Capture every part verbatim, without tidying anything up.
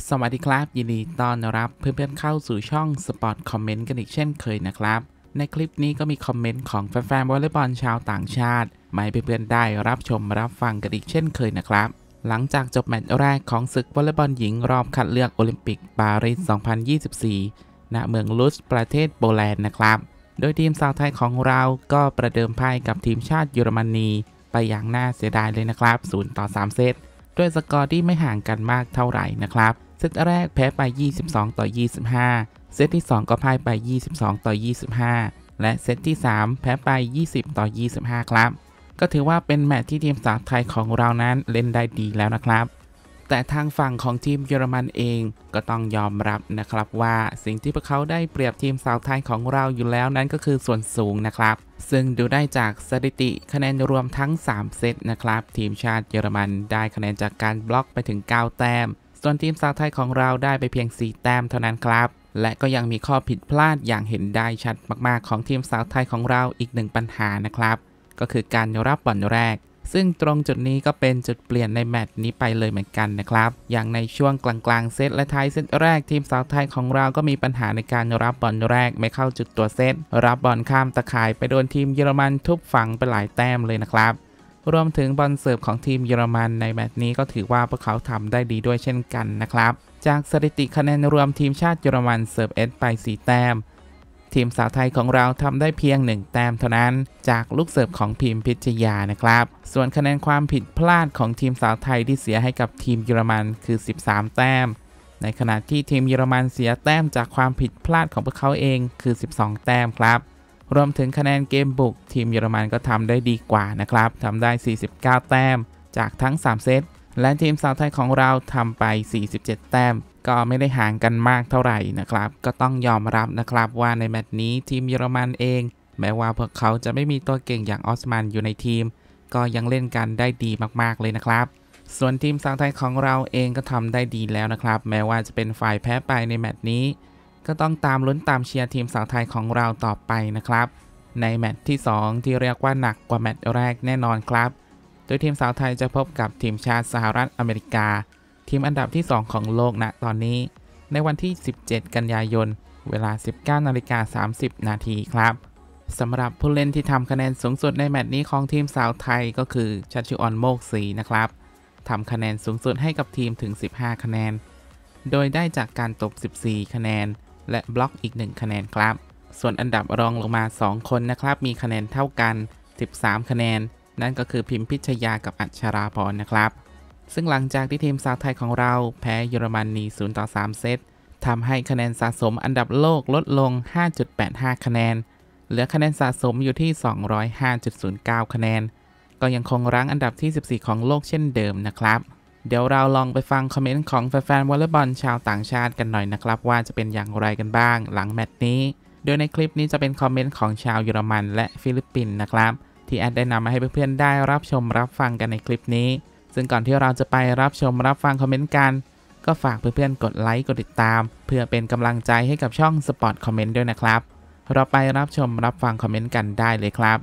สวัสดีครับยินดีต้อนรับเพื่อนๆเข้าสู่ช่องสปอร์ตคอมเมนต์กันอีกเช่นเคยนะครับในคลิปนี้ก็มีคอมเมนต์ของแฟนๆวอลเลย์บอลชาวต่างชาติมาให้เพื่อนๆได้รับชมรับฟังกันอีกเช่นเคยนะครับหลังจากจบแมตช์แรกของศึกวอลเลย์บอลหญิงรอบคัดเลือกโอลิมปิกปารีส สองพันยี่สิบสี่ ณ เมืองลุชประเทศโปแลนด์นะครับโดยทีมสาวไทยของเราก็ประเดิมพ่ายกับทีมชาติเยอรมนีไปอย่างน่าเสียดายเลยนะครับศูนย์ต่อสามเซตด้วยสกอร์ที่ไม่ห่างกันมากเท่าไหร่นะครับเซตแรกแพ้ไปยี่สิบสองต่อยี่สิบห้าเซตที่สองก็พ่ายไปยี่สิบสองต่อยี่สิบห้าและเซตที่สามแพ้ไปยี่สิบต่อยี่สิบห้าครับก็ถือว่าเป็นแมตช์ที่ทีมสาวไทยของเรานั้นเล่นได้ดีแล้วนะครับแต่ทางฝั่งของทีมเยอรมันเองก็ต้องยอมรับนะครับว่าสิ่งที่พวกเขาได้เปรียบทีมสาวไทยของเราอยู่แล้วนั้นก็คือส่วนสูงนะครับซึ่งดูได้จากสถิติคะแนนรวมทั้งสามเซตนะครับทีมชาติเยอรมันได้คะแนนจากการบล็อกไปถึงเก้าแต้มส่วนทีมสาวไทยของเราได้ไปเพียงสี่แต้มเท่านั้นครับและก็ยังมีข้อผิดพลาดอย่างเห็นได้ชัดมากๆของทีมสาวไทยของเราอีกหนึ่งปัญหานะครับก็คือการรับบอลแรกซึ่งตรงจุดนี้ก็เป็นจุดเปลี่ยนในแมตช์นี้ไปเลยเหมือนกันนะครับอย่างในช่วงกลางๆเซตและท้ายเซตแรกทีมสาวไทยของเราก็มีปัญหาในการรับบอลแรกไม่เข้าจุดตัวเซตรับบอลข้ามตะข่ายไปโดนทีมเยอรมันทุบฝังไปหลายแต้มเลยนะครับรวมถึงบอลเสิร์ฟของทีมเยอรมันในแมตช์นี้ก็ถือว่าพวกเขาทำได้ดีด้วยเช่นกันนะครับจากสถิติคะแนนรวมทีมชาติเยอรมันเสิร์ฟเอสไปสี่แต้มทีมสาวไทยของเราทำได้เพียงหนึ่งแต้มเท่านั้นจากลูกเสิร์ฟของพิมพิชยานะครับส่วนคะแนนความผิดพลาดของทีมสาวไทยที่เสียให้กับทีมเยอรมันคือสิบสามแต้มในขณะที่ทีมเยอรมันเสียแต้มจากความผิดพลาดของพวกเขาเองคือสิบสองแต้มครับรวมถึงคะแนนเกมบุกทีมเยอรมันก็ทำได้ดีกว่านะครับทำได้สี่สิบเก้าแต้มจากทั้งสามเซตและทีมสาวไทยของเราทำไปสี่สิบเจ็ดแต้มก็ไม่ได้ห่างกันมากเท่าไหร่นะครับก็ต้องยอมรับนะครับว่าในแมตช์นี้ทีมเยอรมันเองแม้ว่าพวกเขาจะไม่มีตัวเก่งอย่างออสมันอยู่ในทีมก็ยังเล่นกันได้ดีมากๆเลยนะครับส่วนทีมสาวไทยของเราเองก็ทำได้ดีแล้วนะครับแม้ว่าจะเป็นฝ่ายแพ้ไปในแมตช์นี้ก็ต้องตามลุ้นตามเชียร์ทีมสาวไทยของเราต่อไปนะครับในแมตช์ที่สองที่เรียกว่าหนักกว่าแมตช์แรกแน่นอนครับโดยทีมสาวไทยจะพบกับทีมชาติสหรัฐอเมริกาทีมอันดับที่สองของโลกณตอนนี้ในวันที่สิบเจ็ดกันยายนเวลา สิบเก้านาฬิกาสามสิบนาทีครับสำหรับผู้เล่นที่ทำคะแนนสูงสุดในแมตช์นี้ของทีมสาวไทยก็คือชัชชุออนโมกศรีนะครับทำคะแนนสูงสุดให้กับทีมถึงสิบห้าคะแนนโดยได้จากการตบสิบสี่คะแนนและบล็อกอีกหนึ่งคะแนนครับส่วนอันดับรองลงมาสองคนนะครับมีคะแนนเท่ากันสิบสามคะแนนนั่นก็คือพิมพิชยากับอัชราพรนะครับซึ่งหลังจากที่ทีมสาวไทยของเราแพ้เยอรมนีศูนย์ต่อสามเซตทำให้คะแนนสะสมอันดับโลกลดลง ห้าจุดแปดห้า คะแนนเหลือคะแนนสะสมอยู่ที่ สองร้อยห้าจุดศูนย์เก้า คะแนนก็ยังคงรั้งอันดับที่สิบสี่ของโลกเช่นเดิมนะครับเดี๋ยวเราลองไปฟังคอมเมนต์ของแฟนๆวอลเลย์บอลชาวต่างชาติกันหน่อยนะครับว่าจะเป็นอย่างไรกันบ้างหลังแมตช์นี้โดยในคลิปนี้จะเป็นคอมเมนต์ของชาวเยอรมันและฟิลิปปินส์นะครับที่แอดได้นำมาให้เพื่อนๆได้รับชมรับฟังกันในคลิปนี้ซึ่งก่อนที่เราจะไปรับชมรับฟังคอมเมนต์กันก็ฝากเพื่อนๆกดไลค์กดติดตามเพื่อเป็นกำลังใจให้กับช่องสปอร์ตคอมเมนต์ด้วยนะครับเราไปรับชมรับฟังคอมเมนต์กันได้เลยครับ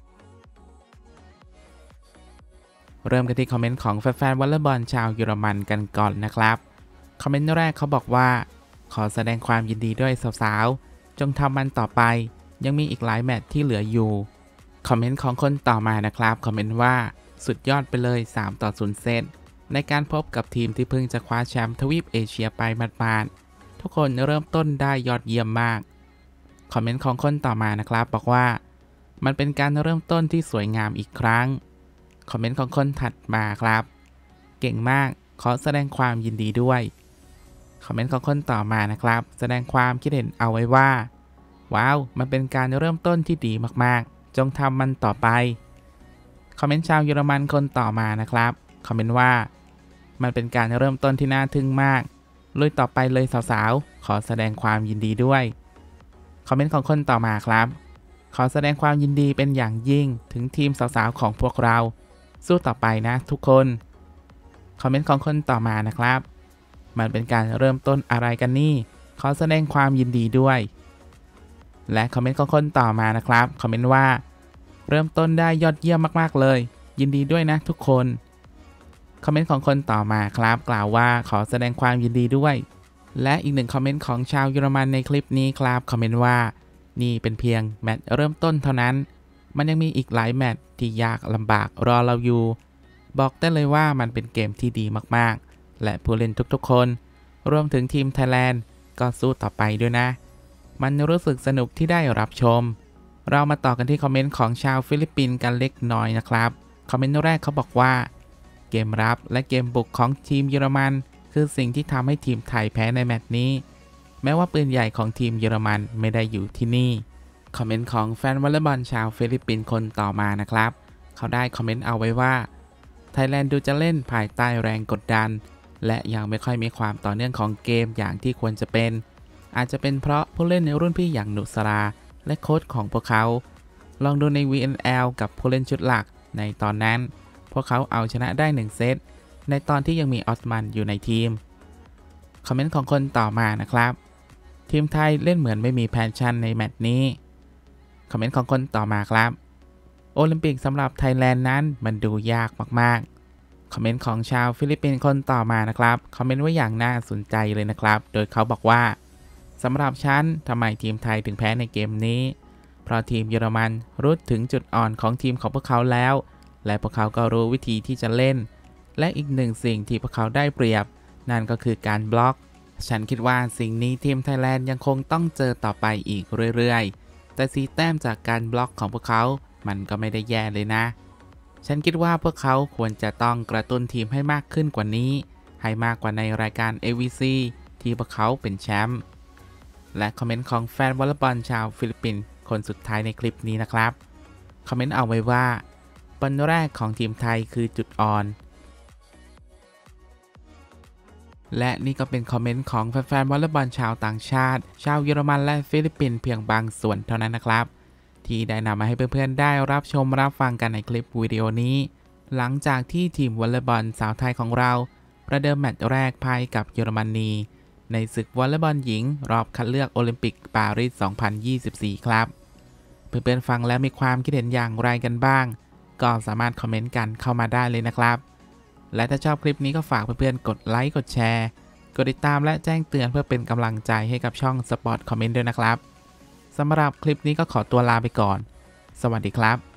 เริ่มกันที่คอมเมนต์ของแฟนๆวอลเลย์บอลชาวเยอรมันกันก่อนนะครับคอมเมนต์แรกเขาบอกว่าขอแสดงความยินดีด้วยสาวๆจงทำมันต่อไปยังมีอีกหลายแมตช์ที่เหลืออยู่คอมเมนต์ของคนต่อมานะครับคอมเมนต์ว่าสุดยอดไปเลยสามต่อศูนย์เซตในการพบกับทีมที่เพิ่งจะคว้าแชมป์ทวีปเอเชียไปหมาดๆทุกคนเริ่มต้นได้ยอดเยี่ยมมากคอมเมนต์ของคนต่อมานะครับบอกว่ามันเป็นการเริ่มต้นที่สวยงามอีกครั้งคอมเมนต์ของคนถัดมาครับเก่งมากขอแสดงความยินดีด้วยคอมเมนต์ของคนต่อมานะครับแสดงความคิดเห็นเอาไว้ว่าว้าวมันเป็นการเริ่มต้นที่ดีมากๆจงทำมันต่อไปคอมเมนต์ชาวเยอรมันคนต่อมานะครับคอมเมนต์ว่ามันเป็นการเริ่มต้นที่น่าทึ่งมากลุยต่อไปเลยสาวๆขอแสดงความยินดีด้วยคอมเมนต์ของคนต่อมาครับขอแสดงความยินดีเป็นอย่างยิ่งถึงทีมสาวๆของพวกเราสู้ต่อไปนะทุกคนคอมเมนต์ของคนต่อมานะครับมันเป็นการเริ่มต้นอะไรกันนี่ขอแสดงความยินดีด้วยและคอมเมนต์ของคนต่อมานะครับคอมเมนต์ว่าเริ่มต้นได้ยอดเยี่ยมมากๆเลยยินดีด้วยนะทุกคนคอมเมนต์ของคนต่อมาครับกล่าวว่าขอแสดงความยินดีด้วยและอีกหนึ่งคอมเมนต์ของชาวเยอรมันในคลิปนี้ครับคอมเมนต์ว่านี่เป็นเพียงแมตช์เริ่มต้นเท่านั้นมันยังมีอีกหลายแมตช์ที่ยากลำบากรอเราอยู่บอกได้เลยว่ามันเป็นเกมที่ดีมากๆและผู้เล่นทุกๆคนรวมถึงทีมไทยแลนด์ก็สู้ต่อไปด้วยนะมันรู้สึกสนุกที่ได้รับชมเรามาต่อกันที่คอมเมนต์ของชาวฟิลิปปินส์กันเล็กน้อยนะครับคอมเมนต์แรกเขาบอกว่าเกมรับและเกมบุกของทีมเยอรมันคือสิ่งที่ทำให้ทีมไทยแพ้ในแมตช์นี้แม้ว่าปืนใหญ่ของทีมเยอรมันไม่ได้อยู่ที่นี่คอมเมนต์ของแฟนวอลเลย์บอลชาวฟิลิปปินส์คนต่อมานะครับเขาได้คอมเมนต์เอาไว้ว่าไทยแลนด์ดูจะเล่นภายใต้แรงกดดันและยังไม่ค่อยมีความต่อเนื่องของเกมอย่างที่ควรจะเป็นอาจจะเป็นเพราะผู้เล่นในรุ่นพี่อย่างนุสราและโค้ชของพวกเขาลองดูใน วี เอ็น แอล กับผู้เล่นชุดหลักในตอนนั้นพวกเขาเอาชนะได้หนึ่งเซตในตอนที่ยังมีออสมันอยู่ในทีมคอมเมนต์ของคนต่อมานะครับทีมไทยเล่นเหมือนไม่มีแพชชั่นในแมตช์นี้คอมเมนต์ของคนต่อมาครับโอลิมปิกสำหรับไทยแลนด์นั้นมันดูยากมากๆคอมเมนต์ของชาวฟิลิปปินส์คนต่อมานะครับคอมเมนต์ว่าอย่างน่าสนใจเลยนะครับโดยเขาบอกว่าสำหรับฉันทำไมทีมไทยถึงแพ้ในเกมนี้เพราะทีมเยอรมันรู้ถึงจุดอ่อนของทีมของพวกเขาแล้วและพวกเขาก็รู้วิธีที่จะเล่นและอีกหนึ่งสิ่งที่พวกเขาได้เปรียบนั่นก็คือการบล็อกฉันคิดว่าสิ่งนี้ทีมไทยแลนด์ยังคงต้องเจอต่อไปอีกเรื่อยๆแต่สีแต้มจากการบล็อกของพวกเขามันก็ไม่ได้แย่เลยนะฉันคิดว่าพวกเขาควรจะต้องกระตุ้นทีมให้มากขึ้นกว่านี้ให้มากกว่าในรายการ เอ วี ซี ที่พวกเขาเป็นแชมป์และคอมเมนต์ของแฟนวอลเลย์บอลชาวฟิลิปปินส์คนสุดท้ายในคลิปนี้นะครับคอมเมนต์เอาไว้ว่าบอลแรกของทีมไทยคือจุดอ่อนและนี่ก็เป็นคอมเมนต์ของแฟนๆวอลเลย์บอลชาวต่างชาติชาวเยอรมันและฟิลิปปินส์เพียงบางส่วนเท่านั้นนะครับที่ได้นำมาให้เพื่อนๆได้รับชมรับฟังกันในคลิปวิดีโอนี้หลังจากที่ทีมวอลเลย์บอลสาวไทยของเราประเดิมแมตช์แรกพ่ายกับเยอรมนีในศึกวอลเลย์บอลหญิงรอบคัดเลือกโอลิมปิกปารีส สองพันยี่สิบสี่ ครับเพื่อนๆฟังแล้วมีความคิดเห็นอย่างไรกันบ้างก็สามารถคอมเมนต์กันเข้ามาได้เลยนะครับและถ้าชอบคลิปนี้ก็ฝากเพื่อนๆกดไลค์กดแชร์กดติดตามและแจ้งเตือนเพื่อเป็นกำลังใจให้กับช่อง Sport Comment ด้วยนะครับสำหรับคลิปนี้ก็ขอตัวลาไปก่อนสวัสดีครับ